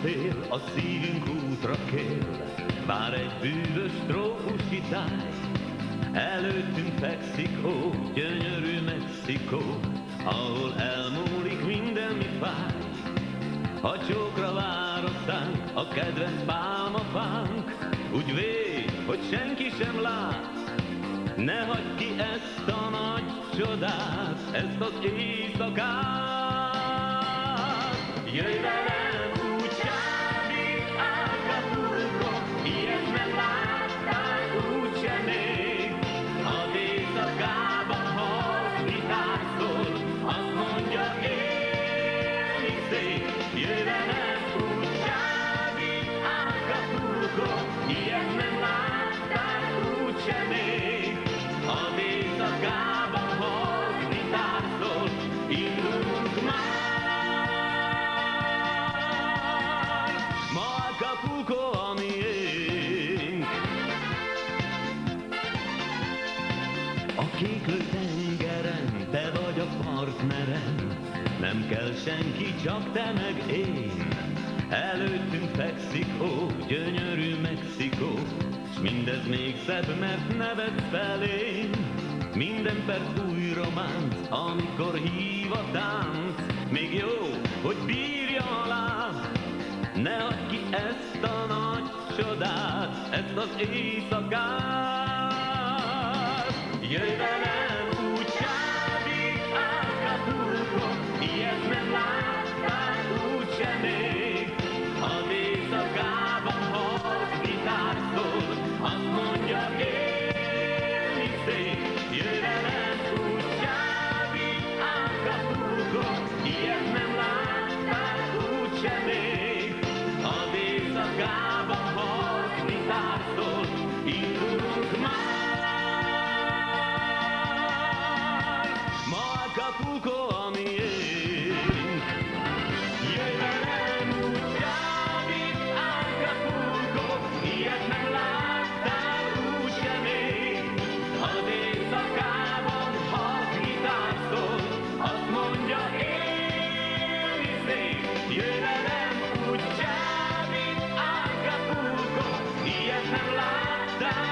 szél, a szívünk útra kér, vár egy bűvös trópusi táj. Előttünk fekszik, ó, gyönyörű Mexikó, ahol elmúlik minden, mi fáj. Ha csókra vár aztán a kedvenc pálmafánk, úgy végy, hogy senki sem lát. Ne hagyd ki ezt a nagy csodát, ezt az éjszakát. Jöjj velem, úgy csábít Acapulco, ilyet nem láttál úgyse még. Az éjszakában halk gitár szól, azt mondja, élni szép. Jöjj velem, úgy csábít Acapulco, ilyet nem láttál úgyse még. Az éjszakában halk gitár szól, indulunk már. Ma Acapulco a miénk. A kéklő tengeren te vagy a partnerem, nem kell senki, csak te meg én. Előttünk fekszik, ó, gyönyörű Mexikó, s mindez még szebb, mert nevetsz felém. Minden perc új románc, amikor hív a tánc, még jó, hogy bírja a láb. Ne hagyd ki ezt a nagy csodát, ezt az éjszakát. Jöjj velem, úgy csábít Acapulco, ilyet nem láttál úgyse még. Az éjszakában halk gitár szól, azt mondja, élni szép. Jöjj velem, úgy csábít Acapulco, ilyet nem láttál úgyse még. Az éjszakában halk gitár szól, indulunk már. Ma Acapulco a miénk. Jöjj velem, úgy csábít Acapulco, ilyet nem láttál úgyse még. Az éjszakában halk gitár szól, azt mondja, élni szép. Jöjj velem, úgy csábít Acapulco, ilyet nem láttál